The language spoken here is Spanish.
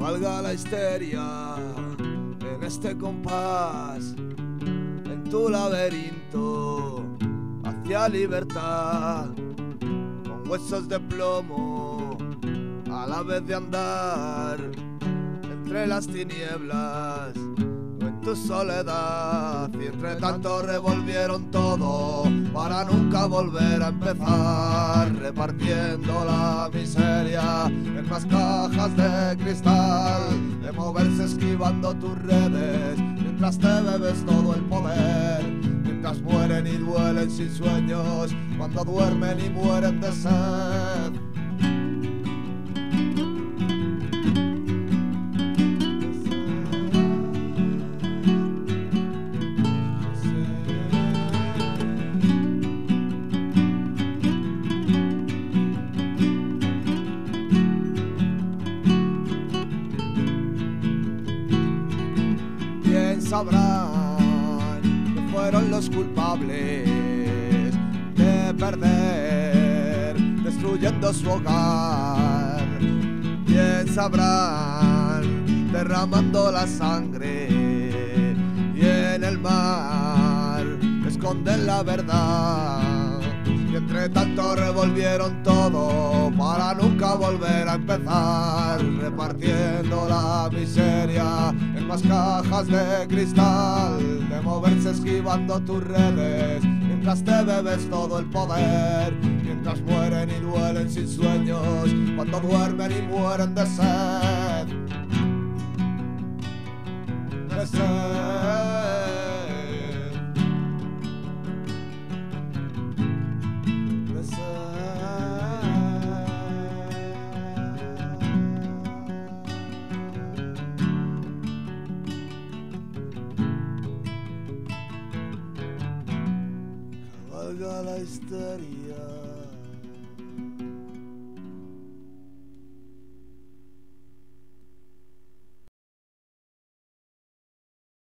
Cabalga la histeria en este compás, en tu laberinto hacia libertad, con huesos de plomo a la vez de andar entre las tinieblas o en tu soledad. Y entre tanto revolvieron todo para nunca volver a empezar, repartiendo la miseria en más cajas de cristal, de moverse esquivando tus redes mientras te bebes todo el poder, mientras mueren y duelen sin sueños, cuando duermen y mueren de sed. Sabrán que fueron los culpables de perder, destruyendo su hogar. Bien sabrán, derramando la sangre, y en el mar esconden la verdad. Y entre tanto revolvieron todo para nunca volver a empezar, repartiendo la miseria en más cajas de cristal, de moverse esquivando tus redes mientras te bebes todo el poder, mientras mueren y duelen sin sueños, cuando duermen y mueren de sed. De sed. Cabalga la histeria